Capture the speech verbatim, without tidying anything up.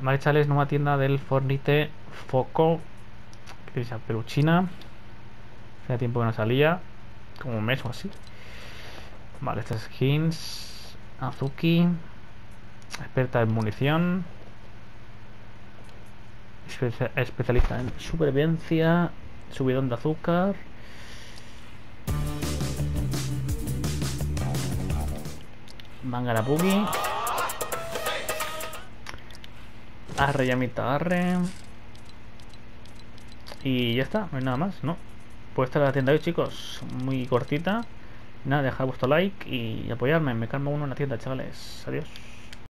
Vale, chavales, nueva tienda del Fornite Foco. Que dice peluchina. Hace tiempo que no salía. Como un mes o así. Vale, estas skins. Azuki. Experta en munición. Espe- especialista en supervivencia. Subidón de azúcar. Mangara Boogie. Arre, llamita, arre. Y ya está, no hay nada más, ¿no? Pues esta es la tienda de hoy, chicos. Muy cortita. Nada, dejad vuestro like y apoyarme. Me calma uno en la tienda, chavales. Adiós.